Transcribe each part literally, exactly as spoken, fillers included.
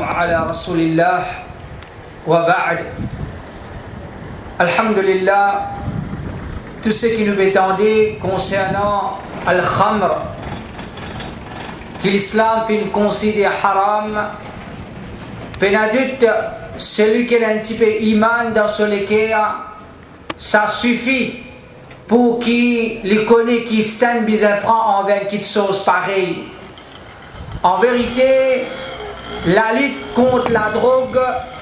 على رسول الله وبعد. Alhamdulillah, tout ce qui nous est demandé concernant Al-Khamr, que l'islam fait considérer haram, pénadut, celui qui a un petit peu iman dans ce cœur, ça suffit pour qu'il les connaît, qu'il stand bien prend envers quelque chose pareil. En vérité, la lutte contre la drogue,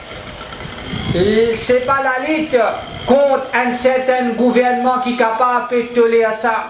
c'est pas la lutte contre un certain gouvernement qui est capable de tolérer ça.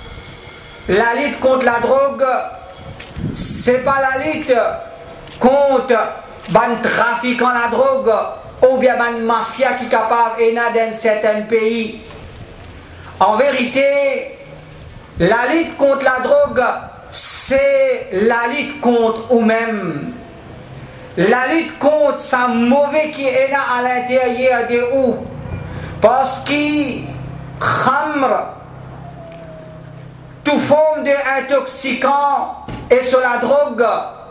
La lutte contre la drogue, c'est pas la lutte contre ban trafiquant la drogue ou bien ban mafia qui est capable de dans certains pays. En vérité, la lutte contre la drogue, c'est la lutte contre nous-mêmes. La lutte contre ça mauvais qui est là à l'intérieur de nous. Parce que khamr, toute forme d'intoxicant et sur la drogue,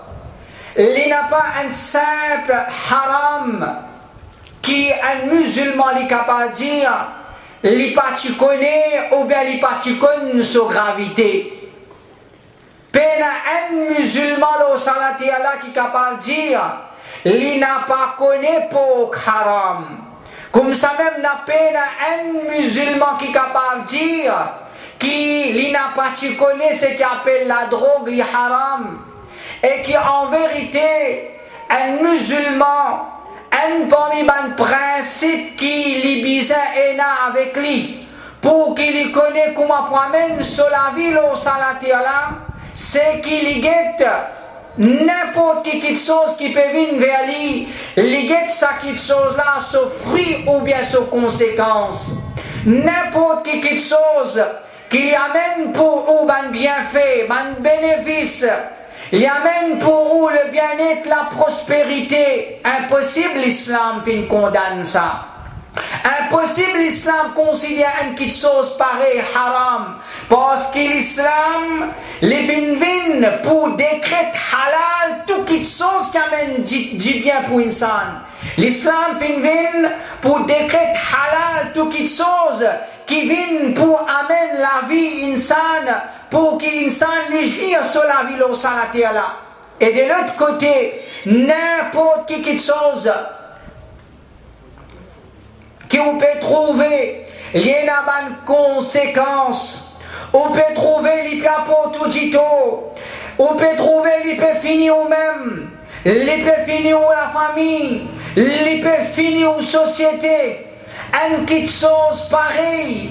il n'a pas un simple haram qui un musulman est capable de dire, il pas tu connais ou bien il pas tu connais sa gravité. Pena un musulman au salati Allah qui est capable de dire, il n'a pas connu pour haram. Comme ça même n'a pas un musulman qui est capable de dire, qu'il n'a pas tu connais ce qu'il appelle la drogue, le haram. Et qui en vérité, un musulman, un parmi les principes qui est bizarre et n'a avec lui, pour qu'il connaisse comment promène sur la ville au salati Allah, c'est qu'il guette n'importe quelle chose qui peut venir vers lui, il guette ça quelque chose là, ce fruit ou bien ce conséquence. N'importe quelle chose qui lui amène pour vous un bienfait, un bénéfice, il amène pour vous le bien-être, la prospérité. Impossible l'islam fin condamne ça. Impossible l'islam considère une petite chose pareille haram, parce que l'islam les vin vin pour décret halal toute petite chose qui amène du, du bien pour insan. L'islam vin vin pour décret halal toute petite chose qui vient pour amener la vie insan, pour qu'insan les vire sur la vie au salati Allah. Et de l'autre côté, n'importe quelle petite chose que vous pouvez trouver, il y a une conséquence. Vous pouvez trouver les piapos tout dito. Vous pouvez trouver les peut finir ou même. Les peut finir ou la famille. Les peut finir ou société. Une petite chose pareille.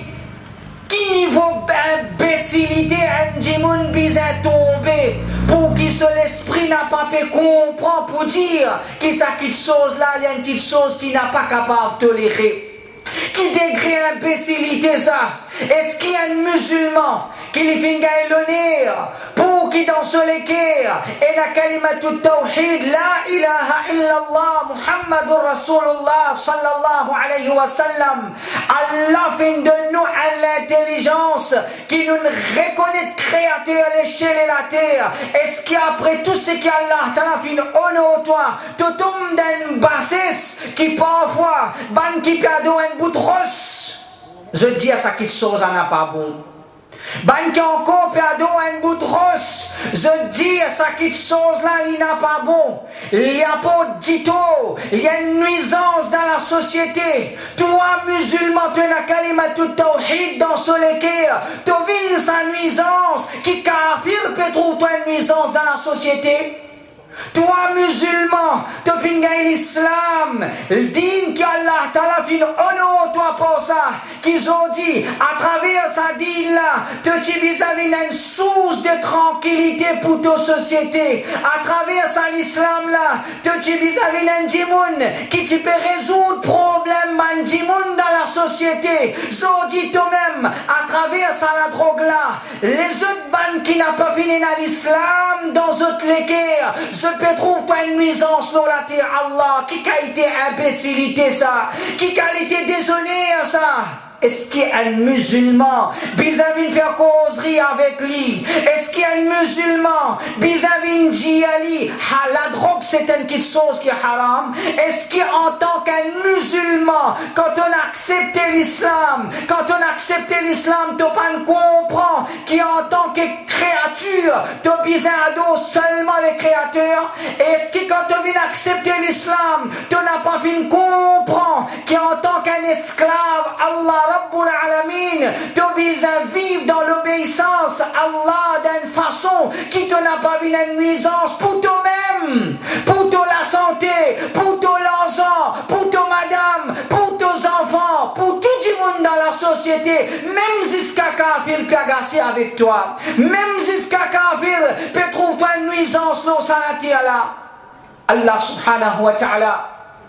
Qui niveau d'imbécilité un djimoun bizarre tombé pour que l'esprit n'a pas pu comprendre pour dire que ça petite chose là, il y a une petite chose qui n'a pas capable de tolérer. Qui décrit l'imbécilité ça? Est-ce qu'il y a un musulman qui lui fait gagner l'honneur pour qui dans ce l'équerre et la kalimatul tawhid la ilaha illallah Muhammadur Rasulullah sallallahu alayhi wa sallam? Allah fait de nous à l'intelligence qui nous reconnaît créateur à l'échelle et la terre. Est-ce qu'après tout ce qu'Allah t'en fait honneur toi, tu tombes dans une bassesse qui parfois ban qui perd un bout de rosse? Je dis à ça quelque chose n'a pas bon. Ban qui encore perdu un bout de roche, je dis à ça quelque chose là, il n'a pas bon. Il y a pas de dito, il y a une nuisance dans la société. Toi, musulman, tu as kalimatul tawhid dans ce l'équerre. Tu vis sa nuisance, qui kafir peut trouver une nuisance dans la société. Toi musulman, tu fin gagner l'islam, le din qui Allah t'ala fin honneur toi pour ça, qu'ils ont dit à travers sa din là, tu vis avec une source de tranquillité pour ta société. À travers ça l'islam là, tu vis avec un djimoun qui tu peux résoudre problème un djimoun dans la société. Ils dit toi-même à travers ça la drogue là, les autres bannes qui n'a pas fini dans l'islam, dans autres l'équerre, je peux trouver pas une nuisance sur la terre Allah, qui a été imbécilité ça, qui a été déshonneur ça. est-ce qu'il y a un musulman vis-à-vis faire causerie avec lui? Est-ce qu'il y a un musulman vis-à-vis de Djiali? La drogue c'est une petite chose qui est haram. Est-ce qu'en tant qu'un musulman, quand on a accepté l'islam, quand on a accepté l'islam, tu pas comprends qu'en tant que créature, tu as besoin d'eau seulement les créateurs? Est-ce que quand tu viens accepter l'islam, tu n'as pas vu comprendre qu'en tant qu'un esclave, Allah Rabbul Alamin, tu besoin vivre dans l'obéissance à Allah d'une façon qui te n'a pas vu une nuisance pour toi-même, pour toi la santé, pour toi l'argent, pour toi madame, pour tes enfants, pour tout le monde dans la société, même jusqu'à kafir peut agacer avec toi, même jusqu'à kafir peut trouver toi une nuisance, non, ça Allah. Allah subhanahu wa ta'ala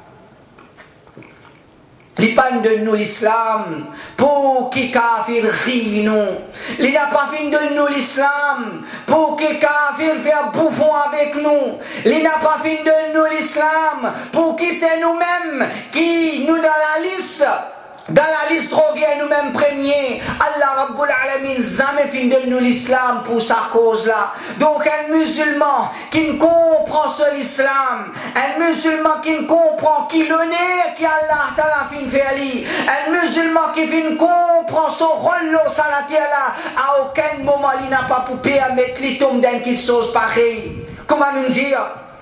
l'Ipan de nous l'islam pour qui kafir rit nous. Il n'a pas fait de nous l'islam pour qui kafir fait bouffon avec nous. Il n'a pas fait de nous l'islam pour qui c'est nous-mêmes qui nous dans la liste. Dans la liste droguée, nous-mêmes premiers, Allah Rabbul Alamin jamais fin de nous l'islam pour sa cause-là. Donc un musulman qui ne comprend ce l'islam, un musulman qui ne comprend qui l'honneur qui Allah Ta'ala fin fait ali, un musulman qui fin comprend son rôle là, à aucun moment il n'a pas pu permettre qu'il tombe dans quelque chose pareil. Comment nous dire?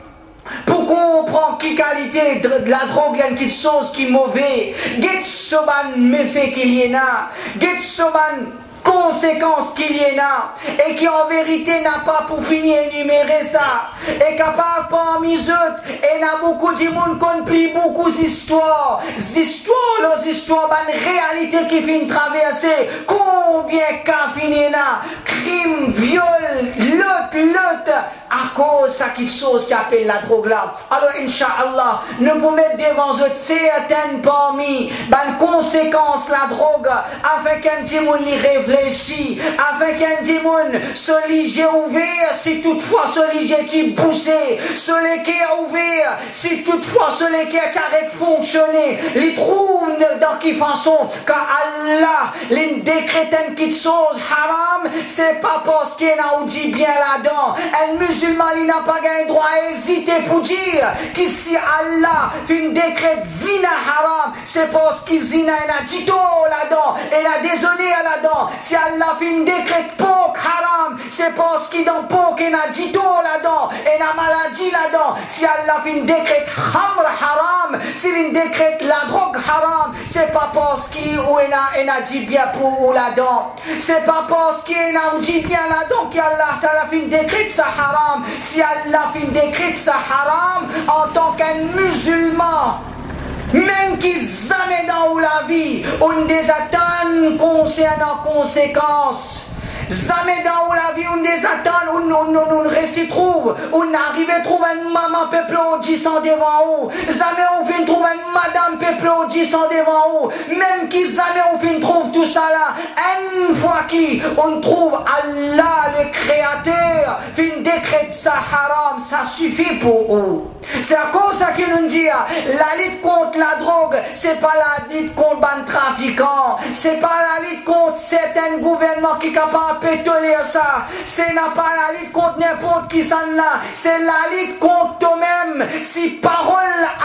Pour comprendre qui qualité de la drogue, il y a une petite chose qui est mauvaise. Get soban méfait qu'il y en a. Get soban conséquences qu'il y en a. Et qui en vérité n'a pas pour finir énumérer ça. Et capable parmi eux, et n'a beaucoup de monde qu'on plie beaucoup d'histoires. D'histoires, les histoires, une réalité qui finit traverser. Combien qu'a fini là? Crime, viol, lot, lot. À cause de cette chose qui appelle la drogue là. Alors, Inch'Allah, nous pouvons mettre devant eux certaines parmi les conséquences de la drogue, afin qu'un dimoun y réfléchisse, afin qu'un dimoun se lige ouvert, si toutefois se lige est poussé, se l'équerre ouvert, si toutefois se l'équerre arrête de fonctionner, il trouve dans quelle façon, quand Allah il décrète une petite chose haram, c'est pas parce qu'il a dit bien là-dedans. Un musulman il n'a pas gagné droit à hésiter pour dire que si Allah fait une décret zina haram, c'est parce qu'il zina a dit là-dedans, et a désolé là-dedans. Si Allah fait une décret porc haram, c'est parce qu'il dans porc il a dit là-dedans, et a maladie là-dedans. Si Allah fait une décret khamr haram, s'il une décret la drogue haram, c'est pas parce qu'il a, a dit bien pour là-dedans. C'est pas parce qu'il a dit bien là-dedans qu'Allah t'a fait une décret ça haram. Si Allah fait une décret ça haram en tant qu'un musulman, même qui jamais dans la vie, on des attentes concernant conséquences. Jamais dans la vie, on des attentes, on, on, on, on récit trouve, on arrive à trouver une maman peuple audissant devant vous. Jamais on vient trouver une madame peuple audissant devant vous. Même qui jamais on vient trouve tout ça là. Une fois qu'on trouve Allah le créateur, fait une décret ça haram, ça suffit pour vous. C'est à cause ça qu'il nous dit, la lutte contre la drogue, c'est pas la lutte contre les trafiquants, c'est pas la lutte contre certains gouvernements qui sont capables de tolérer ça, c'est pas la lutte contre n'importe qui s'en là, c'est la lutte contre toi-même. Si parole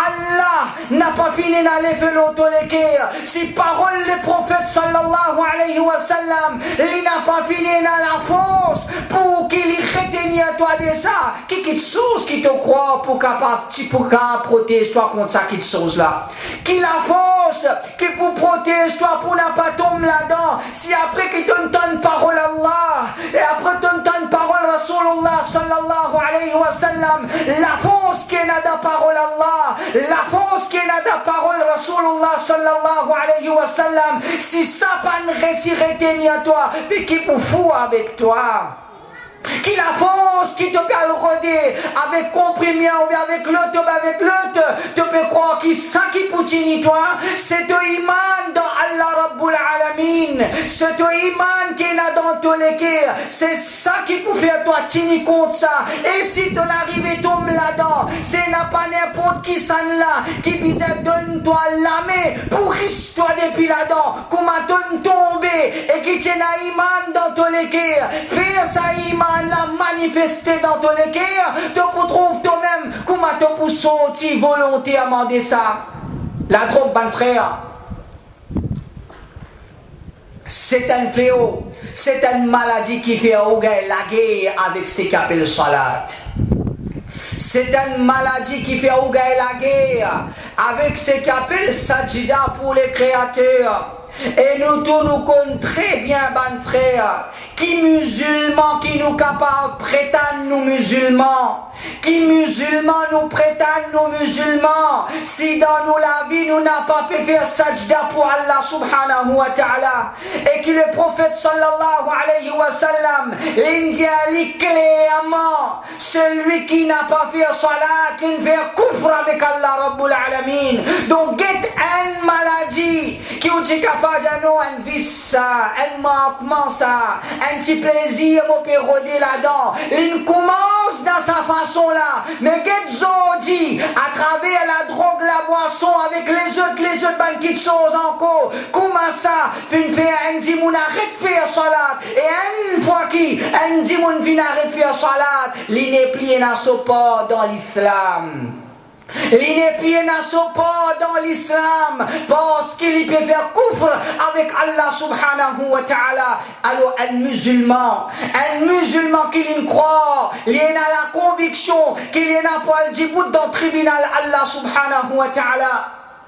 Allah n'a pas fini d'aller faire l'autoléquer, si parole le prophète sallallahu alayhi wa sallam, il n'a pas fini dans la force pour qu'il y reteigne à toi de ça, qui quelque chose qui te croit pour capable pour protéger toi contre ça quelque chose là, qui la force qui pour protéger toi pour ne pas tomber là-dedans. Si après qu'il donne ton parole Allah et après donne ton parole Rasulullah sallallahu alayhi wa sallam, la force qui est dans la parole Allah, la force qui est dans la parole Rasulullah sallallahu alayhi wa sallam, si ça pas ne réussit à toi, mais qui pour fou avec toi. qui la fonce, qui te peut le roder avec comprimé ou bien avec l'autre, avec l'autre, tu peux croire qu'il sent qui poutine toi, c'est ton iman dans Allah Rabbul Alamin, c'est ton iman qui est là dans ton l'équerre, c'est ça qui peut faire toi tini contre ça, et si ton arrivé tombe là-dedans, c'est n'a pas n'importe qui s'en là, qui bizarre donne toi la main pour risque toi depuis là-dedans, comment ton tomber et qui tient un iman dans ton l'équerre, faire ça iman la manifester dans ton équerre, tu trouves toi-même comment tu peux sortir volontairement de ça. La drogue, ban frère, c'est un fléau, c'est une maladie qui fait la guerre avec ce qu'on appelle salat. C'est une maladie qui fait la guerre avec ce qu'on appelle sajida pour les créateurs. Et nous tous nous connaissons très bien, ban frère, qui musulmans, qui nous capables prétendent nous musulmans, qui musulmans nous prétendent nous musulmans, si dans nous la vie nous n'a pas pu faire sajda pour Allah subhanahu wa ta'ala, et que le prophète sallallahu alayhi wa sallam l'indique clairement, celui qui n'a pas fait salat, qui ne fait kufr avec Allah rabbul alamin, donc get une maladie qui vous dit capable un vice ça, un manquement ça, un petit plaisir mon pérodé là-dedans. Il commence dans sa façon là, mais qu'est-ce qu'on dit à travers la drogue, la boisson, avec les autres, les autres banquiers de choses encore. Comment ça, fin faire un dimoun arrête de faire salat, et une fois qu'il un dimoun vient arrête de faire salat, il n'est plié dans ce port dans l'islam. Il n'est plié pas dans l'islam parce qu'il peut faire kufr avec Allah subhanahu wa ta'ala. Alors un musulman, un musulman qui y croit, il a la conviction qu'il n'a pas le djibout dans le tribunal Allah subhanahu wa ta'ala.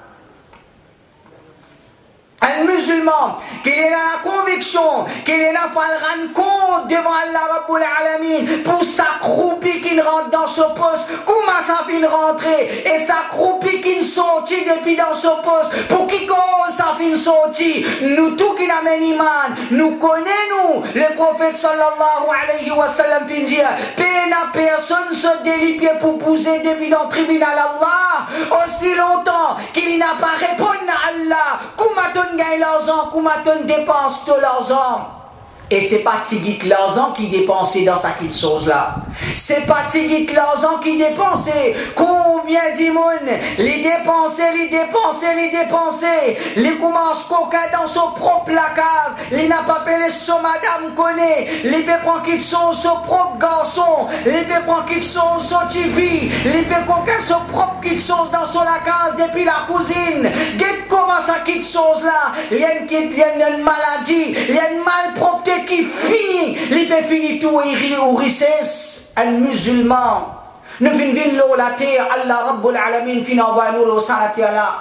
Un musulman qui est dans la conviction qu'il n'a pas le rendre compte devant Allah Rabbul Alamin pour sa croupie qui rentre dans ce poste, comment ça vient rentrer et sa croupie qui sortit depuis dans ce poste, pour qui cause ça vient sortir. Nous tous qui n'amènent iman, nous connaissons le prophète sallallahu alayhi wa sallam fin dire, peine à personne se délipier pour pousser depuis dans le tribunal Allah aussi longtemps qu'il n'a pas répondu à Allah. Comment gagne l'argent, comment on dépense tout l'argent. Et c'est pas Tigit l'argent qui dépensait dans sa petite chose là. C'est pas Tigit l'argent qui dépensait. Combien d'imoun les dépenser, les dépenser, les dépenser. Les commence coca dans son propre la case. Les n'a pas appelé son madame connaît. Les peut prendre qu'ils sont son propre garçon. Les peut prendre qu'ils sont son T V. Les peut coca son propre qu'ils sont dans son la case depuis la cousine. Get comment ça quitte chose là. Il y a une, il y a une maladie, il y a une malpropreté qui finit, il peut finir tout et ou richesse, un musulman. Nous venons de la terre, Allah Rabbul Alamin fin envoie nous le salat là.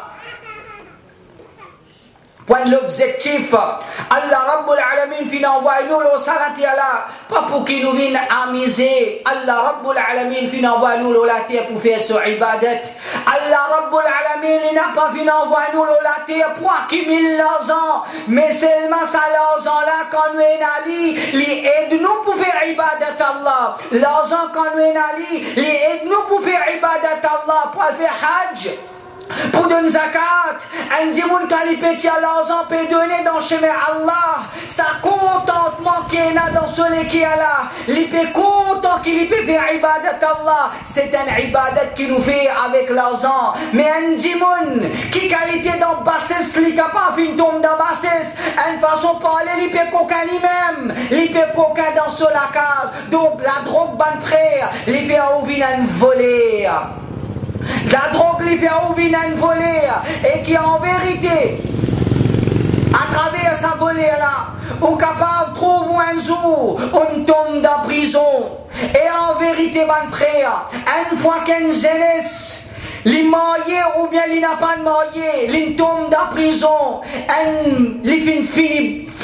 Point l'objectif, Allah Rabbul Alamin fin envoie nous le salat là, pas pour qu'il nous vienne amuser. Allah Rabbul Alamin fin envoie nous la terre pour faire son ibadat. Allah Rabbul Alamin il n'a pas fin envoie nous la terre pour accumuler l'argent, mais seulement ça l'argent là quand nous est ali, il aide nous pour faire ibadat Allah. L'argent quand nous est ali, il aide nous pour faire ibadat Allah, pour faire hajj. Pour donner zakat, un dimoun qui a l'argent peut donner dans le chemin Allah. Ça contentement qu'il y a dans ce qui est là. Il peut content qu'il peut faire ibadat Allah. C'est un ibadat qui nous fait avec l'argent. Mais un dimoun qui qualité dans bassesse, il est capable de tomber dans bassesse. Une façon de parler, il peut coca lui-même. Il peut coca dans ce la case. Donc la drogue, ban frère, il fait ouvrir un voler. La drogue lui fait ouvrir un voler et qui en vérité, à travers sa volée là, ou capable de trouver un jour, on tombe dans la prison. Et en vérité, mon frère, une fois qu'une jeunesse, il marié ou bien il n'a pas de marié, il tombe dans la prison, il finit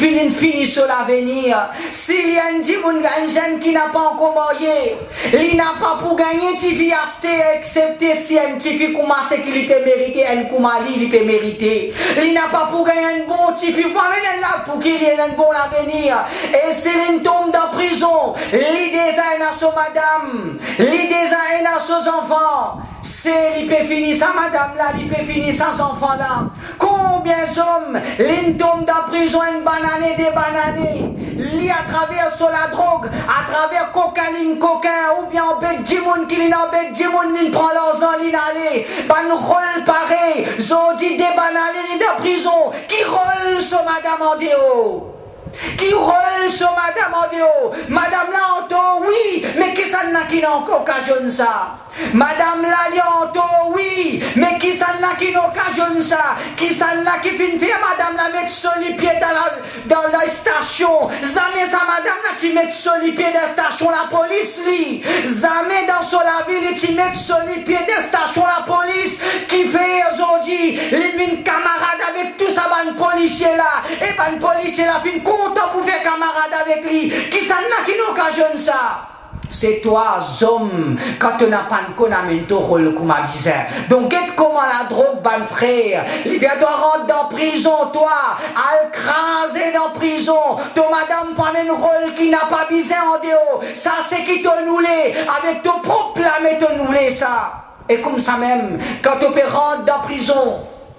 Filine fini sur l'avenir. S'il y a un jeune qui n'a pas encore marié, il n'a pas pour gagner, tu vis excepté si un petit fille commence qu'il peut mériter, un kumali il peut mériter. Il n'a pas pour gagner un bon petit fille, pas même là pour qu'il y ait un bon avenir. Et s'il tombe dans prison, l'idée est à son madame, l'idée est à ses enfants. C'est il peut finir sa madame là, il peut finir sa enfant là. Combien d'hommes, l'in tombe dans prison une banane, des bananes, li à travers sur la drogue, à travers cocaïne, coquin, ou bien en bec djimoun qui l'in en bec djimoun, l'in prend leurs ans, l'in allé, ban rôle pareil, zodi des bananes, l'in de prison, qui roule sur madame en déo. Qui roule sur madame en déo. Madame là en taux, oui, mais qui s'en a qui n'a encore occasionné ça? Madame Lalianto, oui, mais qui s'en a qui n'occasionne ça? Qui s'en a qui finit faire madame la mettre sur les pieds dans la, dans la station? Jamais ça madame là qui met sur les pieds de la station la police li. Jamais dans sur la ville qui met sur les pieds de la station la police qui fait aujourd'hui les camarade avec tout ça ban policier là. Et ban policier là fin content pour faire camarade avec lui. Qui s'en a qui n'occasionne ça? C'est toi, homme, quand tu n'as pas de connamento rôle comme un bizarre. Donc, qu'est-ce comment la drogue, ban frère? Il vient de rentrer dans prison, toi, à écraser dans prison. Ton madame prend un rôle qui n'a pas bizarre en déo. Ça, c'est qui te noulé. Avec ton propre lame, te noulé, ça. Et comme ça même, quand tu peux rentrer dans prison,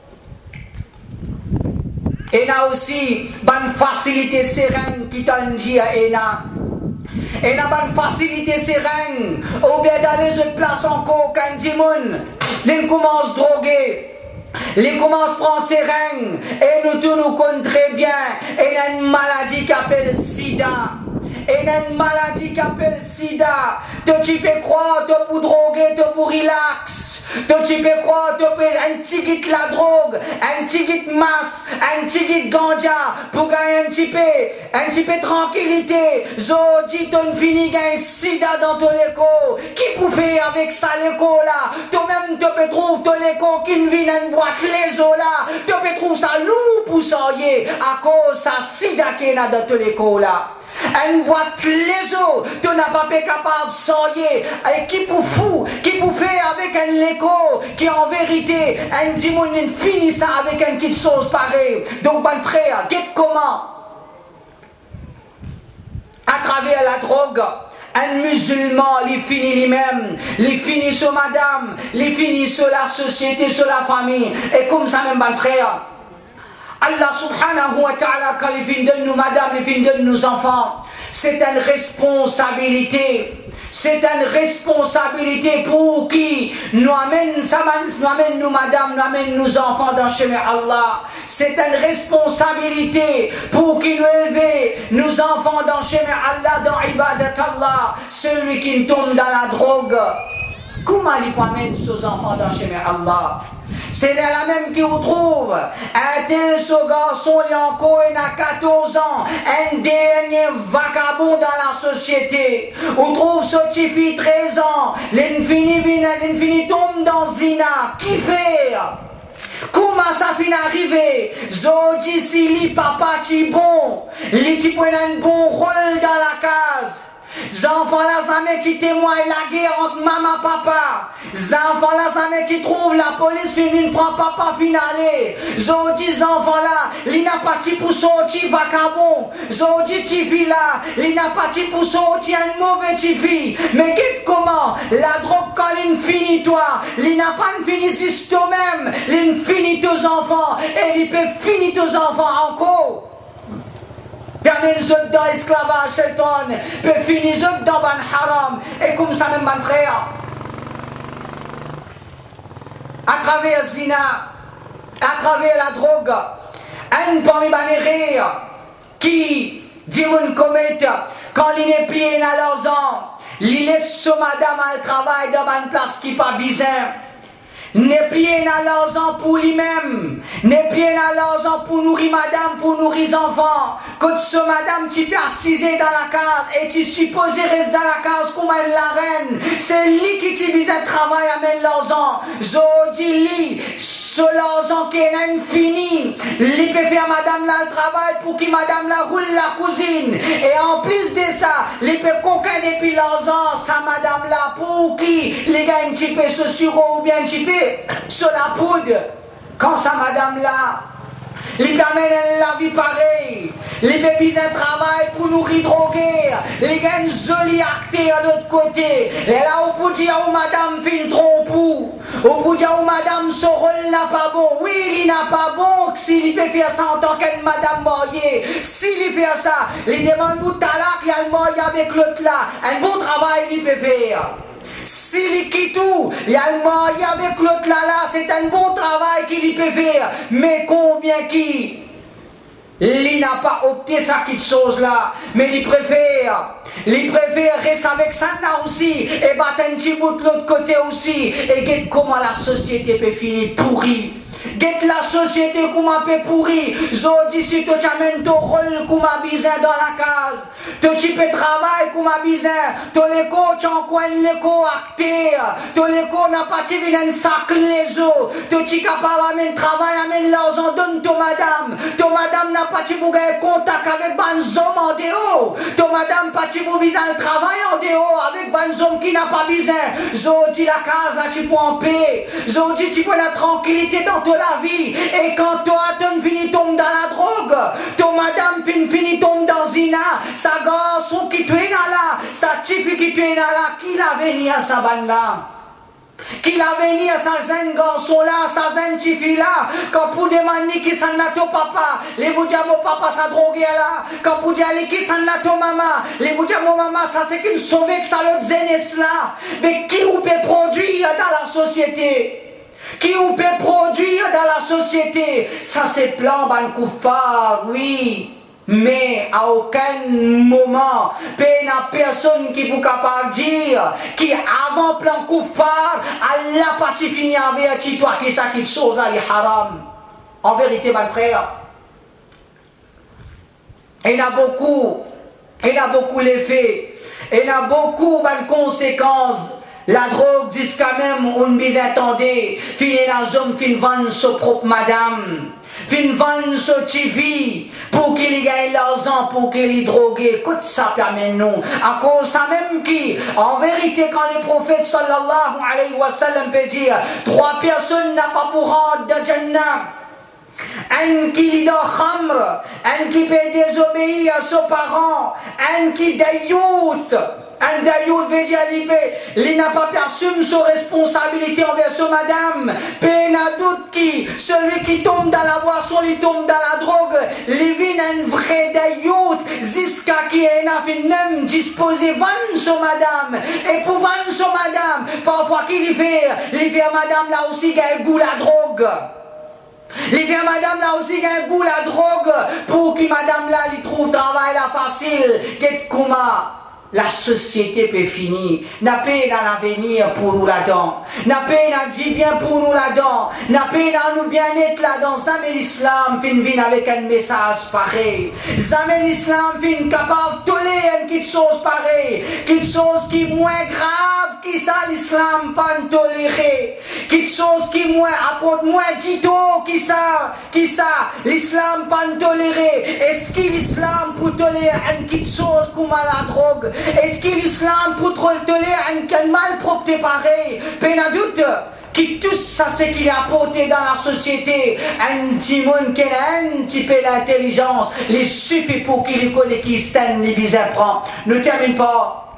et là aussi, ban facilité sereine qui t'en dit à Ena. Et n'a pas de facilité sereine, ou bien dans les autres places encore, quand Dimoun, ils commencent à droguer, ils commencent à prendre sereine, et nous tous nous connaissons très bien, et il y a une maladie qui s'appelle SIDA. Et il y a une maladie qui s'appelle SIDA. Tu peux croire, tu peux droguer, tu peux relax. Tu peux croire, tu peux un petit guide la drogue, un petit guide masse, un petit guide ganja pour gagner un petit peu, un petit peu de tranquillité. Zodi, tu ne finis gagner sida dans ton écho. Qui peut faire avec ça l'écho là? Toi-même, tu peux trouver ton écho qui ne vient une boîte les eaux là. Tu peux trouver ça loup pour s'ennuyer à cause ça sida qui est dans ton écho là. Une boîte les eaux, tu n'as pas été capable de s'ennuyer. Et qui pour fou, qui pour faire avec un léco, qui en vérité, un dimoun finit ça avec une petite sauce pareille. Donc, mon frère, qu'est-ce comment? À travers la drogue, un musulman, il finit lui-même, il finit sur madame, il finit sur la société, sur la famille. Et comme ça même, mon frère, Allah subhanahu wa ta'ala, quand il vient de nous, madame, il vient de nos enfants, c'est une responsabilité. C'est une responsabilité pour qui nous amène, nous amène nous, madame, nous amène nos enfants dans le chemin Allah. C'est une responsabilité pour qui nous élever nos enfants dans le chemin Allah, dans ibadat Allah. Celui qui tombe dans la drogue, comment il peut amener ses enfants dans le chemin Allah? C'est la même qui vous trouve. Un tel ce garçon, il y a encore quatorze ans, un dernier vagabond dans la société. On trouve ce petit fille treize ans, l'infini l'infini tombe dans Zina. Qui fait? Comment ça finit arrivé? Zodi si li papa ti bon, li ti prend un bon rôle dans la case. Les enfants là, jamais tu témoignes la guerre entre maman et papa. Les enfants là, jamais tu trouves la police féminine prend papa finale. Les enfants là, ils n'a pas pour sortir vagabond. Les petits filles là, ils n'a pas pour sortir un mauvais petit fille. Mais qu'est-ce comment? La drogue quand il finit toi, il n'a pas fini juste toi-même. Il finit tes enfants et il peut finir tes enfants encore. Permet les autres dans l'esclavage, shaitan, peut finir les autres dans ban haram, et comme ça même, mon frère. À travers zina, à travers la drogue, un parmi les rires qui, dit mon comète, quand il n'est plié dans leurs ans, il laisse ce madame à le travail dans une place qui n'est pas bizarre. N'est plié dans l'argent pour lui-même, n'est plié dans l'argent pour nourrir madame, pour nourrir les enfants. Quand ce madame tu peux assiser dans la case et tu supposé rester dans la case comme elle la reine, c'est lui qui tu vise à travail amène l'argent. Zodi li, ce l'argent qui est infini, il peut faire madame là le travail pour que madame là roule la cousine. Et en plus de ça, il peut coquer depuis l'argent, sa madame là pour qui les gars un petit peu ce sirop ou bien un petit peu sur la poudre. Quand sa madame là, il permet la vie pareille. Les bébés un travail pour nourrir droguer. Les gars une jolie acté à l'autre côté. Et là au bout de où madame fait une trompou. Au bout de où madame ce rôle n'a pas bon. Oui, il n'a pas bon s'il peut faire ça en tant qu'une madame mariée. S'il fait ça, il demande vous talak, il a le marié avec l'autre là. Un bon travail il peut faire. S'il quitte tout, il y a le marié avec l'autre là, là c'est un bon travail qu'il peut faire. Mais combien qui il n'a pas opté ça quelque chose là, mais il préfère, il préfère rester avec ça là aussi, et battre un petit bout de l'autre côté aussi, et regarde comment la société peut finir pourrie. Get la société comme un peu pourri. Zodi si tu amènes ton rôle comme un bizarre dans la case. Tu tu peux travailler comme un bizarre. Tu les coachs en coin les co actés. Tu les co n'a pas tu viens un sac les os. Tu tu capable amène travail amène l'argent donne ton madame. Ton madame n'a pas tu pour contact avec ban homme en dehors. Ton madame pas tu pour besoin de travail en dehors avec ban homme qui n'a pas besoin. Zodi la case là tu peux en paix. Zodi tu peux la tranquillité dans ton la vie. Et quand toi tu finis tombe dans la drogue, ton madame fin fini tombe dans zina, sa garçon qui tu es là, sa type qui tu es là, qui l'a venu à sa banne là, qui l'a venu à sa zen garçon là, sa zen type là, quand pour demander qui s'en a ton papa, les boudias mon papa sa drogué là, quand pour dire qui s'en a ton maman, les boudias mon maman ça c'est qu'il sauve que ça l'autre zenes là, mais qui ou peut produire dans la société? Qui ou peut produire dans la société? Ça c'est plan ban koufar, oui. Mais à aucun moment, il n'y a personne qui peut capable dire qui avant plan koufar, Allah pas fini avec toi qui ça quelque chose là, les haram. En vérité, mon frère, il y a beaucoup, il y a beaucoup l'effet, il y a beaucoup de conséquences. La drogue dit quand même, on ne attendez, fin les hommes, fin vendre sa propre madame, fin vendre sa T V, pour qu'il gagne l'argent, pour qu'il drogue. Écoute, ça permet nous. À cause ça même qui, en vérité, quand le prophète sallallahu alayhi wa sallam peut dire, trois personnes n'a pas pour rentrer de Jannah. Un qui lit dans khamr, un qui peut désobéir à ses parents, un qui d'ayout. Un dayout veut dire qu'il n'a pas perçu sa responsabilité envers sa madame. Peine à doute qui, celui qui tombe dans la boisson, il tombe dans la drogue. Il vit un vrai dayout, jusqu'à qui est même disposé vendre sa madame. Et pour vendre sa madame, parfois qu'il fait, il fait madame là aussi qui a un goût la drogue. Il fait madame là aussi qui a un goût la drogue pour que madame là il trouve travail là facile. Qu'est-ce qu'on a? La société peut finir. N'a pas dans l'avenir pour nous là-dedans. N'a pas dit bien pour nous là-dedans. N'a pas nous bien-être là-dedans. Jamais l'islam vient avec un message pareil. Jamais l'islam vient capable de tolérer quelque chose pareil. Quelque chose qui est moins grave que ça l'islam pas tolérer. Quelque chose qui est moins apporte moins dito que ça. Qui ça l'islam pas tolérer. Est-ce que l'islam peut tolérer quelque chose comme la drogue? Est-ce que l'islam peut tolérer un mal propre pareil? Peine à doute qui tout ça c'est qu'il a apporté dans la société un petit monde qui a un petit peu l'intelligence, les suffit pour qu'il connaisse qui s'en les bizarres prend. Ne termine pas.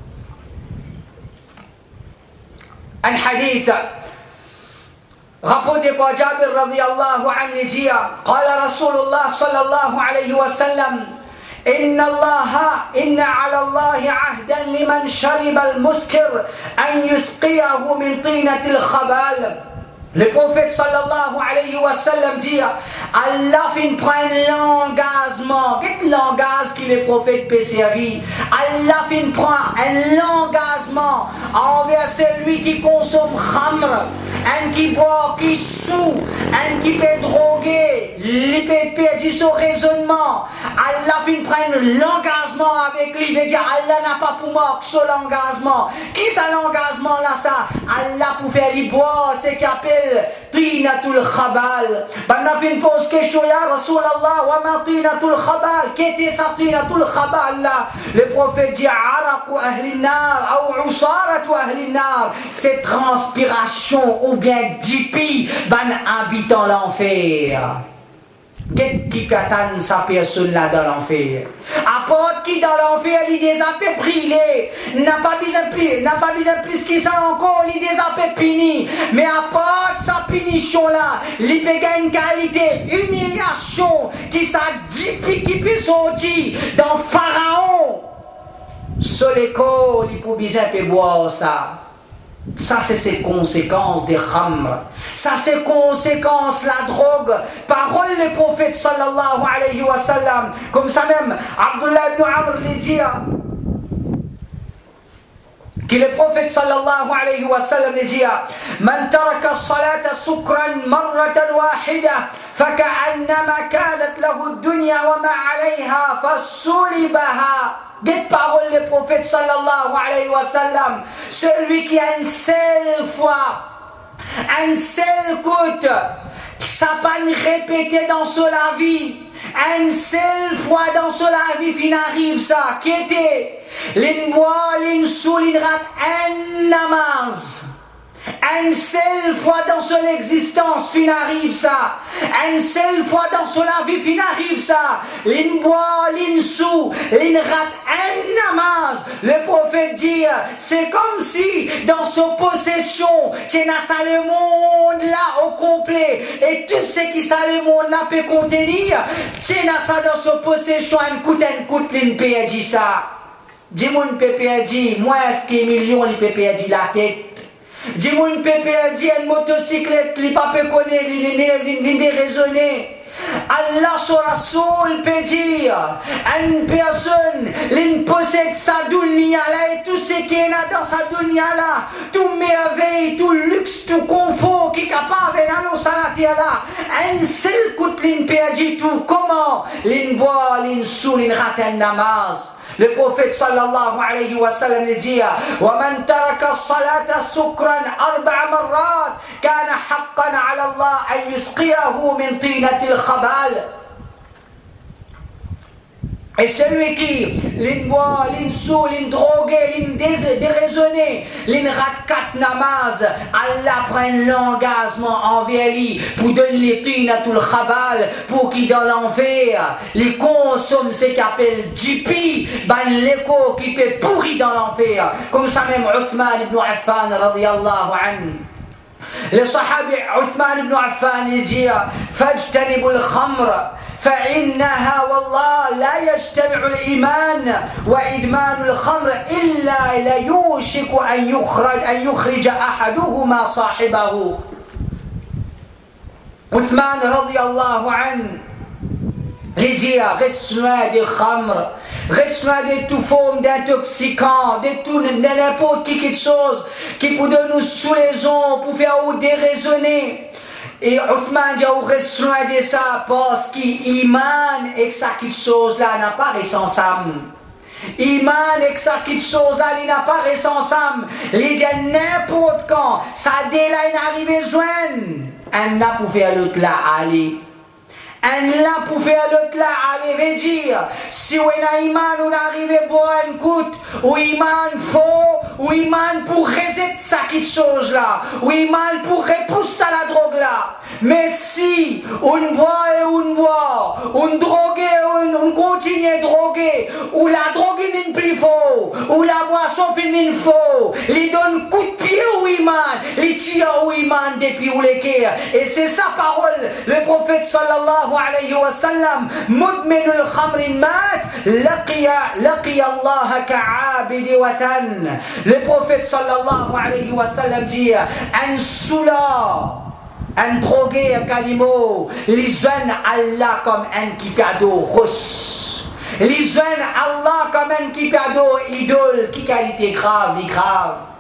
Un hadith rapporté par Jabir radiyallahu anhu dit قال رسول الله صلى الله عليه وسلم إن الله إن على الله عهدا لمن شرب المسكر أن يسقيه من طينة الخبال. Le prophète sallallahu alayhi wa sallam dit Allah fin prend l'engagement. Quel langage que le prophète peut servir? Allah fin prend un engagement envers celui qui consomme khamr, un qui boit, qui sous, un qui peut droguer, il peut perdre son raisonnement. Allah fin prendre l'engagement avec lui, veut dire Allah n'a pas pour moi que ce l'engagement. Qui ça l'engagement là ça? Allah pour faire lui boire, c'est qu'il appelle Tinatul Khabal. Pendant fin pose question, ya Rasulallah, wa ma Tinatul Khabal? Qu'était ça Tinatul Khabal là? Le prophète dit Araqu ahli nar, ou usaratu ahli nar. C'est transpiration ou bien dipi ban habitant l'enfer. Qu'est-ce qui peut attendre sa personne là dans l'enfer? Apporte qui dans l'enfer, il des appels brûlés, n'a pas besoin plus, n'a pas besoin plus qui ça encore, il des appels punis. Mais apporte sa punition là, il peut gagner une qualité, humiliation, qui ça dipi qui peut sortir dans Pharaon. Sur l'école, il peut besoin de boire ça. Ça, c'est ses conséquences des khamr. Ça, c'est conséquences la drogue. Parole le prophète sallallahu alayhi wa sallam. Comme ça même, Abdullah ibn Amr l'a dit. Que le prophète sallallahu alayhi wa sallam l'a dit. Man taraka salata sukran marratan wahida. فكأنما كانت له الدنيا وما عليها فسلبها. Des paroles le prophète sallallahu alayhi wa sallam. Celui qui a une seule fois, une seule côte, ça pas répété dans la vie, une seule fois dans la vie, il arrive ça, qui était l'inbois, l'insou, l'inrat, un namaz. Une seule fois dans son existence, fin arrive ça. Une seule fois dans son vie, fin arrive ça. L'in boit, l'in sou, l'in rate, un namaz. Le prophète dit, c'est comme si dans son possession, tu as ça le monde là au complet. Et tout ce qui ça le monde là peut contenir, tu as ça dans son possession, un coup, un coup, l'in peut dit ça. Dis-moi, un peut dit, moi, est-ce qu'il y a millions, il peut dit la tête. Dis-moi une pépé a dit une motocyclette, les papés connaissent, les déraisonnés. Allah sur Rasoul peut dire une personne, il possède sa dunya là et tout ce qui est là dans sa dunya là, tout merveille, tout luxe, tout confort qui est capable de nous salater là. Un seul coup de l'in peut dire tout. Comment? L'in boit, l'in sou, l'in rate un namaz. Le prophète sallallahu alayhi wa sallam dit وَمَنْ تَرَكَ الصَّلَاةَ سُكْرًا أَرْبَعَ مَرَّاتٍ كَانَ حَقًّا عَلَى اللَّهِ أَنْ يُسْقِيَهُ مِنْ طِينَةِ الْخَبَالِ. Et celui qui, l'in boit, l'in sou, l'in drogué, l'in déraisonné, l'in rate quatre namaz, Allah prend l'engagement envers lui pour donner les tinatul khabal, pour qu'il dans l'enfer, les consomme ce qu'il appelle jipi, ben l'écho qui peut pourrir dans l'enfer. Comme ça même Uthman ibn Affan radiyallahu anhu. Le sahabi Uthman ibn Affan il dit فاجتنبوا الخمر فإنها والله لا يجتمع الإيمان وإدمان الخمر إلا لا يوشك أن يخرج أن يخرج أحدهما صاحبه. Uthman radiyallahu anhu il dit reste loin des khamr, reste loin de toute forme d'intoxicant, de tout, de n'importe qui quelque chose qui peut nous sous les ondes, pour faire ou déraisonner. Et Uthman dit reste loin de ça parce qu'iman et que ça quelque chose là n'a pas responsable. Iman et que ça quelque chose là il n'a pas responsable. Il dit n'importe quand ça dès là il arrive joindre un n'a pour faire l'autre là aller. Un là pour faire l'autre là, allez dire, si on a iman, on arrive à boire un coup, ou iman faux, ou iman pour reset ça quelque chose là, ou iman pour repousser la drogue là. Mais si on boit et on boit, on drogue et on continue à droguer, ou la drogue n'est plus faux, ou la boisson finit faux, il donne coup de pied au iman, il tire au iman depuis ou les cœurs. Et c'est sa parole, le prophète sallallahu alayhi wa sallam, mudmin al-khamr mat, laqiya laqiya Allah ka'abidi watan. Le prophète sallallahu alayhi wa sallam dit, un soula, un drogué, un calimo, les jeunes Allah comme un kipado russe. Les jeunes Allah comme un kipado idole, qui qualité grave, grave.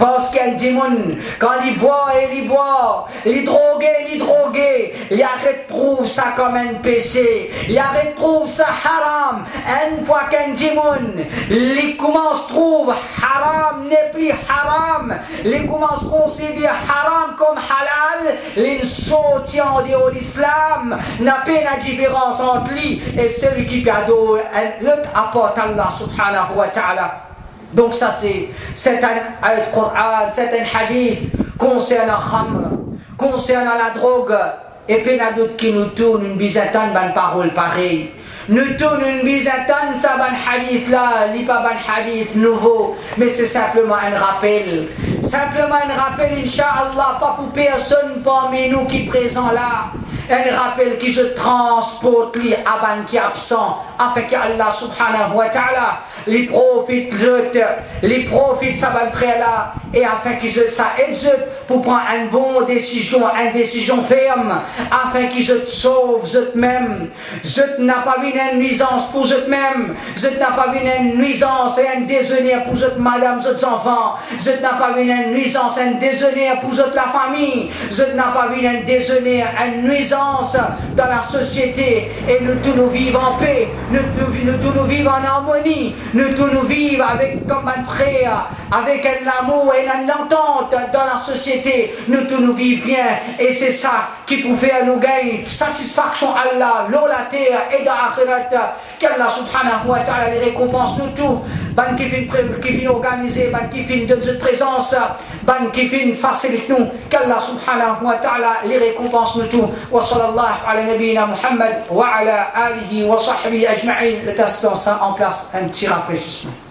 Parce qu'il y a des démons, quand ils boivent et ils boivent, ils droguent, ils droguent, ils retrouvent ça comme un péché, ils retrouvent ça haram. Une fois qu'un démon, ils commencent à trouver haram n'est plus haram, ils commencent à considérer haram comme halal, ils sautent en dehors de l'islam, n'a pas de différence entre lui et celui qui adore l'autre apporte Allah subhanahu wa ta'ala. Donc ça c'est, c'est un ayat Coran, c'est un hadith concernant khamr, concernant la drogue, et puis il y a d'autres qui nous tournent une bizatonne de paroles pareilles. Nous tournons une bizatonne, ça ban hadith là, il n'est pas ban hadith nouveau, mais c'est simplement un rappel. Simplement un rappel, Inch'Allah, pas pour personne parmi nous qui est présent là. Un rappel qui se transporte lui à ban qui est absent, afin qu'Allah subhanahu wa ta'ala les profite, les profite ça ban frère là, et afin qu'ils ça aide pour prendre une bonne décision, une décision ferme, afin qu'ils se sauvent eux-mêmes. Je n'a pas vu une nuisance pour eux-mêmes, je n'a pas vu une nuisance et un déshonneur pour eux madame, eux enfants, je n'a pas vu une nuisance, un déshonneur pour eux la famille, je n'a pas vu un déshonneur, une nuisance dans la société, et nous tous nous vivons en paix, nous, nous, nous tous nous vivons en harmonie, nous tous nous vivons avec comme un frère, avec un amour et une entente dans la société, nous tous nous vivons bien, et c'est ça qui peut faire nous gagner satisfaction Allah, l'eau, la terre et dans l'akhirat, qu'Allah subhanahu wa ta'ala les récompense nous tous, ban qui viennent organiser, ban qui viennent de cette présence, ban qui viennent faciliter nous, qu'Allah subhanahu wa ta'ala les récompense nous tous. Wa sallallahu ala nabiyyina Muhammad wa ala alihi wa sahbihi ajma'in. Le temps en place un petit rafraîchissement.